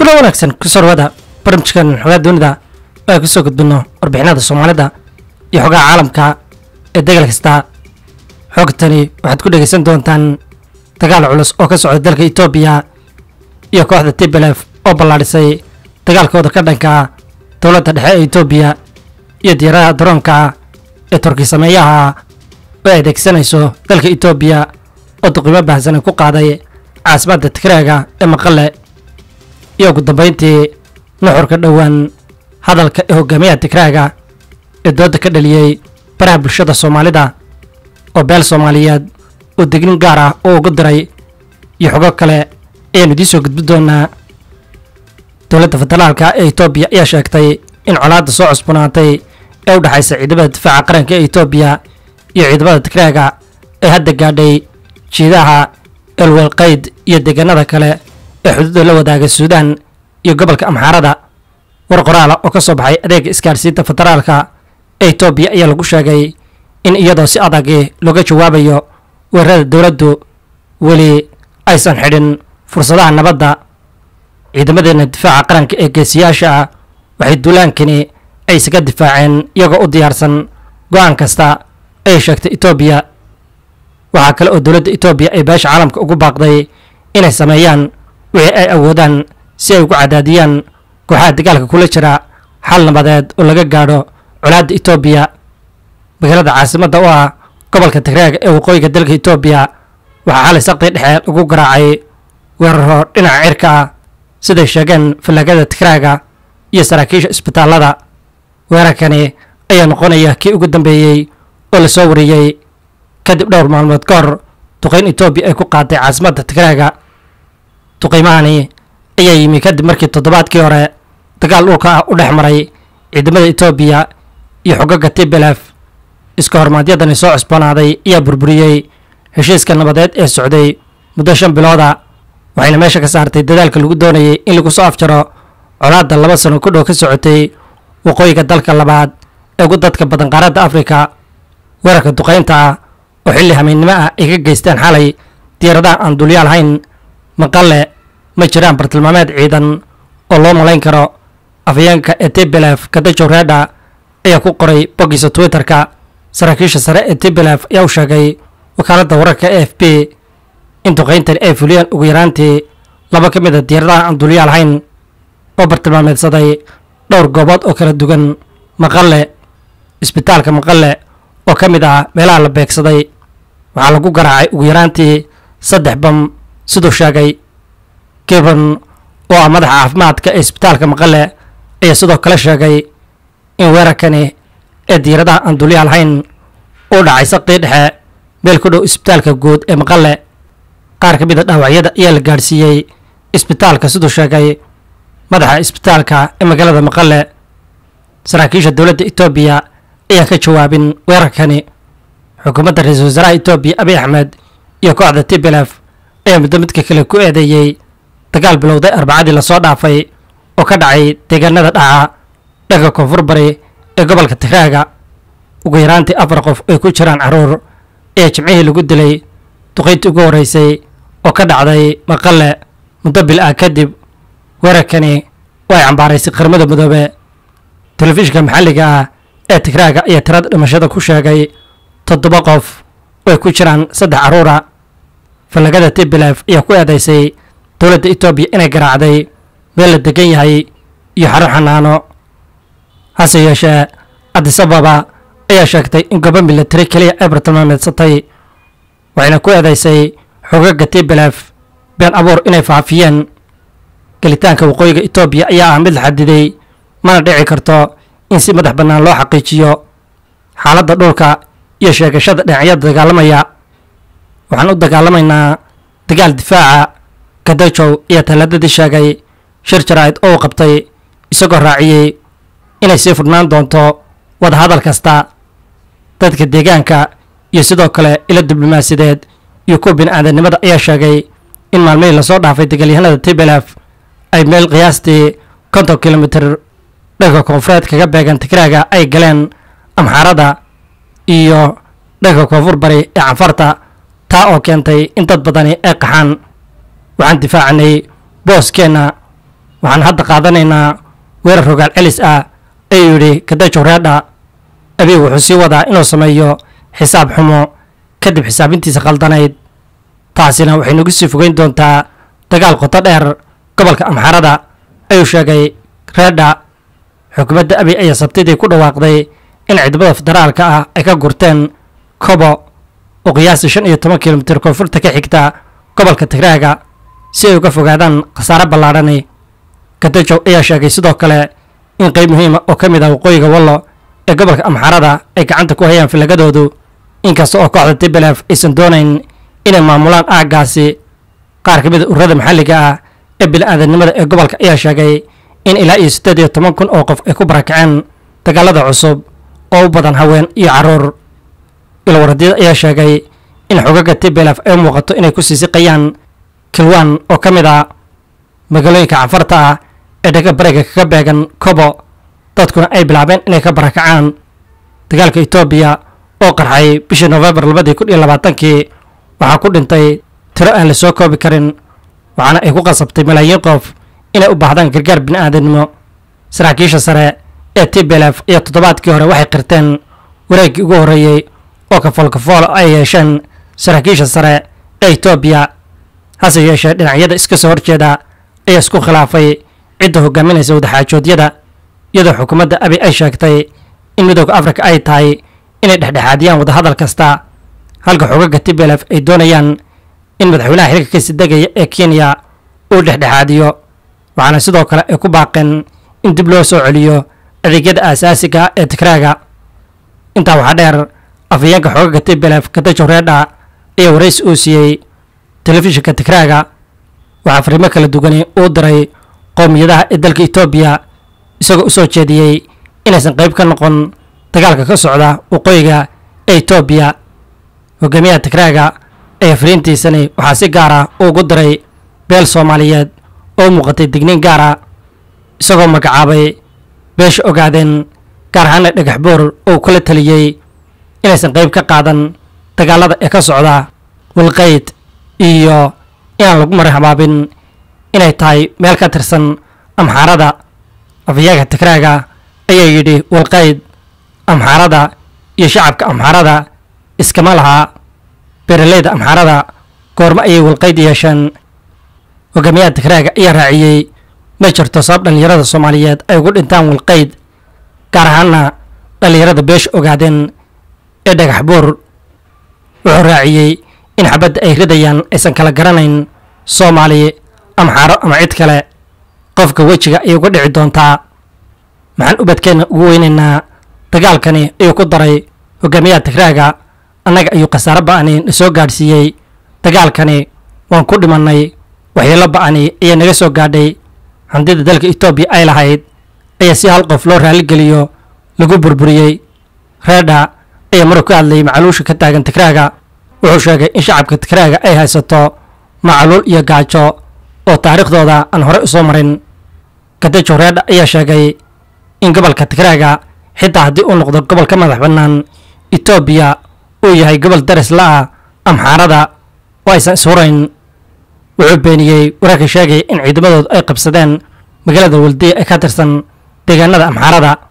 kuna wanaagsan ku soo dhawaada barnaamijkan xogaa dunida oo ku soo gudbino warbixinada Soomaalida iyo xogaa caalamka ee degal kasta. Xogtani waxaad ku dhageysan doontaan dagaal culus oo ka socda dalka Itoobiya iyo kooxda TPLF oo ballaarisay dagaalkooda ka dhanka dowladda dhexe ee Itoobiya iyo diyaaradaha droonka ee Turkiga sameeyaha oo adeegsanayso dalka Itoobiya oo qiimo baahsan ku qaaday caasimadda Tigreega ee Maqale iyo ugu dambeyntii nuxurka dhawaan hadalka ee hogaamiyaha Tigreega ee dooda ka dhaliyay baraha bulshada Soomaalida oo beel Soomaaliyeed oo degnin gaar ah oo ugu diray iyo xogo kale ayaynu idiin soo gudbin doonaa. dowladda federaalka ee Itoobiya ayaa sheegtay in colaadda soo cusboonaatay ee u dhaxaysa ciidamada difaaca qaranka ee Itoobiya iyo ciidamada Tigreega ee hadda gaadhay jiidaha Elwelqayd iyo deegaanada kale ee xuduudda la wadaaga Suudaan iyo gobolka Amxaarada. war qoraal oo ka soo baxay adeega isgaarsiinta federaalka ee Itoobiya ayaa lagu sheegay in iyadoo si adag looga jawaabayo weerarada dowladdu weli aysan xidhin fursadaha nabadda. ciidamadeena difaaca qaranka ee geesiyaasha ah waxay duulaankani ay isaga difaaceen iyagoo u diyaarsan go'aan kasta ay sheegtay Itoobiya. waxaa kale oo dowladda Itoobiya ay beesha caalamka ugu baaqday inay sameeyaan wixii ay awoodaan si ay ugu cadaadiyaan kooxaha dagaalka kula jira xal nabadeed oo laga gaadho colaadda Itoobiya. magaalada caasimadda oo ah gobolka Tigreega ee waqooyiga dalka Itoobiya waxaa xalay saqdi dhexe lagu garaacay weeraro dhinaca cirka ah siday sheegeen falaagada Tigreega iyo saraakiisha isbitaalada. weerarkani ayaa noqonaya kii ugu dambeeyay oo la soo wariyay kadib dhowr maalmood ka hor duqeyn Itoobiya ay ku qaaday caasimadda Tigreega. duqeymahani ayaa yimi kadib markii toddobaadkii hore dagaal dhulka ah u dhex maray ciidamada Itoobiya iyo xogaga TPLF. iska hormaadyadani soo cusboonaaday ayaa burburiyey heshiiska nabadeed ee socday muddo 5 bilooda waxayna meesha ka saartay dadaalka lagu doonayay in lagu soo afjaro colaadda 2 sano ku dhow ka socotay waqooyiga dalka labaad ee ugu dadka badan qaaradda Afrika. weerarka duqeynta ah oo xilli hameennimo ah ay ka geysteen xalay diyaaradaha aan duuliyaal hayn Maqale ma jiraan bartilmaameed ciidan oo loo malayn karo. afayeenka ee TPLF Getachew Reda ayaa ku qoray boggiisa Twitterka. saraakiisha sare ee TPLF ayaa u sheegay wakaaladda wararka AFP in duqeyntani ay fuliyeen ugu yaraantii 2 ka mid ah diyaaradaha aan duuliyaal hayn oo bartilmaameedsaday dhowr goobood oo kala duwan. Maqale isbitaalka Maqale oo ka mid ah meelaha la beegsaday waxaa lagu garaacay ugu yaraantii 3 bam sidoo sheegay Kevin oo ah madaxa caafimaadka ee isbitaalka Maqale ayaa sidoo kale sheegay in weerarkani ee diyaaradaha aan duuliyaal hayn oo dhacay saqdi dhexe meel ku dhow isbitaalka guud ee Maqale. qaar ka mid ah dhaawacyada ayaa la gaarsiiyey isbitaalka sidoo sheegay madaxa isbitaalka ee magaalada Maqale. saraakiisha dowladda Itoobiya ayaa ka jawaabin weerarkani. xukuumadda ra'iisul wasaaraha Itoobiya Abiy Ahmed iyo kooxda TPLF ayaa midka kale ku eedeeyay dagaal bilowday Arbacadii la soo dhaafay oo ka dhacay deegaanada dhaca dhanka koonfur bari ee gobolka Tigreega. ugu yaraantii 4 qof ay ku jiraan caruur ee jimcihii lagu dilay duqeyntii ugu horeysay oo ka dhacday Maqale muddo bil ah kadib. weerarkani oo ay cambaaraysay qaramada midoobe. telefishinka maxalliga ah ee Tigreega ayaa tirada dhimashada ku sheegay 7 qof oo ay ku jiraan 3 caruura. falagada TPLF ayaa ku eedeysay dowladda Itoobiya inay garaacday meel la degan yahay iyo xarun xanaano. hase yeeshee Addis Ababa ayaa sheegtay in goobo militari kaliya ay bartilmaameedsatay waxayna ku eedeysay xogaga TPLF been abuur inay faafiyeen. gelitaanka waqooyiga Itoobiya ayaa ah mid la xadiday mana dhici karto in si madax bannaan loo xaqiijiyo xaaladda dhulka iyo sheegashada dhinacyada dagaalamaya. waxaan u dagaalamaynaa dagaal difaaca. Getachew iyo talaadadii sheegay shir jaraa'id oo qabtay isagoo raaciyay inay sii furnaan doonto wadahadal kasta. dadka deegaanka iyo sidoo kale ilo diblomaasiyadeed iyo kuwa bini'aadanimada ayaa sheegay in maalmihii lasoo dhaafay dagaalyahanada TPLF ay meel qiyaastii 50 kilomitir dhanka koonfureed kaga beegan Tigreega ay galeen Amxaarada iyo dhanka koonfur bari ee Canfarta taa oo keentay in dad badani ay qaxaan. waxaan difaacanay booskeena waxaan hadda qaadanaynaa weerar rogaal celis ah ayuu yidhi Getachew Reda. Abiy wuxuu sii wadaa inuu sameeyo xisaab xumo kadib xisaabintiisa khaldanayd, taasina waxay nagu sii fogeyn doontaa dagaal qoto dheer gobolka Amxaarada, ayuu sheegay Reda. xukuumadda Abiy ayaa Sabtidii ku dhawaaqday in ciidamada federaalka ah ay ka gurteen Kobo oo qiyaastii 15 kiilomitir koonfurta ka xigta gobolka Tigreega si ay uga fogaadaan khasaare ballaadhan. Getachew ayaa sheegay sidoo kale in qayb muhiim ah oo ka mid ah waqooyiga Wallo ee gobolka Amxaarada ay gacanta ku hayaan filagadoodu, inkasta oo kooxda TPLF aysan doonayn inay maamulaan aaggaasi. qaar ka mid ah ururada maxalliga ah ee bini'aadanimada ee gobolka ayaa sheegay in ilaa 18,000 oo qof ay ku barakaceen dagaalada cusub oo u badan haween iyo carruur. ilwaradiyada ayaa sheegay in xogaga TPLF ay muuqato inay ku sii siqayaan Kilwan oo ka mid ah magaalooyinka cafarta ah ee dhaga bariga kaga beegan Kobo, dadkuna ay bilaabeen inay ka barakacaan. dagaalka Itoobiya oo qarxay bishii November 2020 waxaa ku dhintay tiro aan la soo koobi karin, waxaana ay ku qasabtay malaayiin qof inay u baahdaan gargaar bini'aadanimo. saraakiisha sare ee TPLF iyo toddobaadkii hore waxay qirteen wareeggii ugu horreeyey oo kafool ay yeesheen saraakiisha sare ee Itoobiya. hase yeeshee dhinacyada iska soo horjeeda ayaa isku khilaafay cidda hogaaminaysa wadaxaajoodyada, iyadoo xukuumadda Abiy ay sheegtay in midowga Afrika ay tahay inay dhexdhexaadiyaan wadahadal kasta, halka xogaga TPLF ay doonayaan in madaxweynaha xilka ka sii degaya ee Kenya uu dhexdhexaadiyo. waxaana sidoo kale ay ku baaqeen in dib loo soo celiyo adeegyada aasaasiga ah ee Tigreega. intaa waxaa dheer, afhayeenka xogaga TPLF Getachew Reda ayaa waraysi uu siiyey telefishinka Tigreega. waxaa fariimo kala duwan uu diray qowmiyadaha ee dalka Itoobiya, isagoo u soo jeediyey inaysan qayb ka noqon dagaalka ka socda waqooyiga ee Itoobiya. hogaamiyaha Tigreega ayaa fariintiisani waxaa si gaar ah ugu diray beel Soomaaliyeed oo muuqatay digniin gaar ah, isagoo magacaabay beesha ogaadeen, gaar ahaan dhagax boor oo kula taliyey inaysan qayb ka qaadan dagaalada ee ka socda Walqayd iyo inaan lagu marhabaabin inay tahay meel ka tirsan Amxaarada. afhayeenka Tigreega ayaa yidhi Walqayd, Amxaarada iyo shacabka Amxaarada iskama laha. beeraleyda Amxaarada goorma ayay Walqayd yeesheen? hogaamiyaha Tigreega ayaa raaciyey ma jirto sabab dhalinyarada Soomaaliyeed ay ugu dhintaan Walqayd, gaar ahaana dhalinyarada beesha ogaadeen ee dhagax boor. wuxuu raaciyey in xabadda ay ridayaan aysan kala garanayn Soomaali, Amxaaro ama cid kale. qofka wejiga ayay uga dhici doontaa. maxaan ubadkeenna ugu weynaynaa dagaalkani, ayuu ku daray hogaamiyaha Tigreega. annaga ayuu khasaare ba'ani na soo gaadhsiiyey. dagaalkani waan ku dhimannay, waxyeello ba'ani ayaa naga soo gaadhay. hantida dalka Itoobiya ay lahayd ayaa si hal qof loo raaligeliyo lagu burburiyey. Reda ayaa maruu ka hadlayay macaluusha ka taagan Tigreega. wuxuu sheegay in shacabka Tigreega ay haysato macaluul iyo gaajo oo taariikhdooda aan hore u soo marin. Getachew Reda ayaa sheegay in gobolka Tigreega, xitaa haddii uu noqdo gobol ka madax bannaan Itoobiya, uu yahay gobol daris la ah Amxaarada oo aysan ishurayn. wuxuu beeniyey wararka sheegaya in ciidamadoodu ay qabsadeen magaalada Waldiya ee ka tirsan deegaanada Amxaarada.